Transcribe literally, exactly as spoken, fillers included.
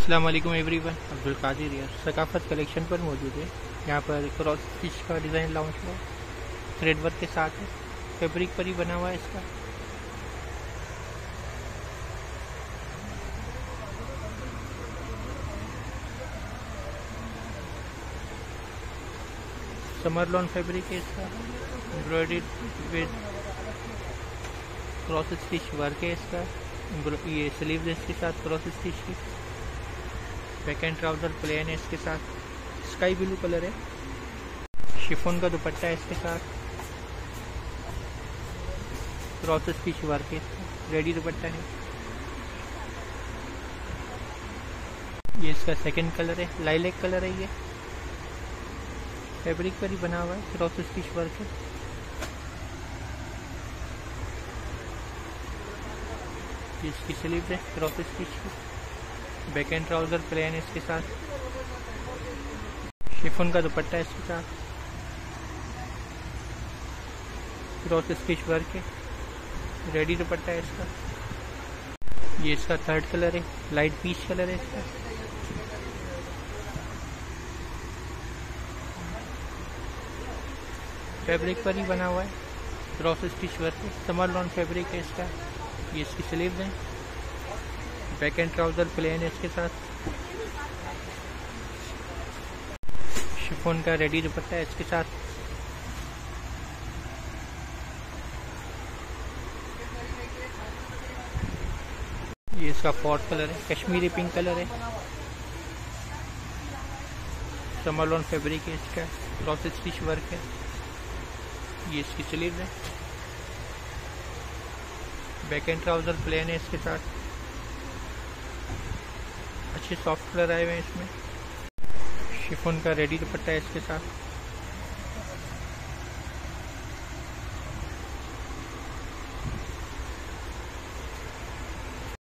अस्सलाम वालेकुम एवरीवन, अब्दुल कादिर यार सकाफत कलेक्शन पर मौजूद है। यहाँ पर क्रॉस स्टिच का डिज़ाइन लॉन्च हुआ है, थ्रेड वर्क के साथ है, फैब्रिक पर ही बना हुआ है इसका। समर लॉन फैब्रिक है इसका, embroidery with cross stitch work है इसका। ये स्लीव इसके साथ क्रॉस स्टिच की, बैक एंड ट्राउजर प्लेन है इसके साथ, स्काई ब्लू कलर है। शिफॉन का दुपट्टा है इसके साथ, क्रॉस स्टिच वर्क है, रेडी दुपट्टा है। ये इसका सेकंड कलर है, लाइलेक कलर है। ये फैब्रिक पर ही बना हुआ है, क्रॉस स्टिच वर्क है। इसकी स्लीव है क्रॉस स्टिच की, बैक एंड ट्राउजर प्लेन है इसके साथ। शिफॉन का दुपट्टा है इसके साथ, क्रॉस स्टिच वर्क है, रेडी दुपट्टा है इसका। ये इसका थर्ड कलर है, लाइट पीच कलर है इसका। फैब्रिक पर ही बना हुआ है, क्रॉस स्टिच वर्क है, समर लॉन फैब्रिक है इसका। ये इसकी स्लीव्स हैं, बैक एंड ट्राउजर प्लेन है इसके साथ। शिफॉन का रेडी दुपट्टा है इसके साथ। ये इसका फोर्थ कलर है, कश्मीरी पिंक कलर है, समर लॉन फैब्रिक है इसका, क्रॉस स्टिच वर्क है। ये इसकी स्लीव है, बैक एंड ट्राउजर प्लेन है इसके साथ। अच्छे सॉफ्ट कलर आए हुए हैं इसमें। शिफॉन का रेडी दुपट्टा है इसके साथ।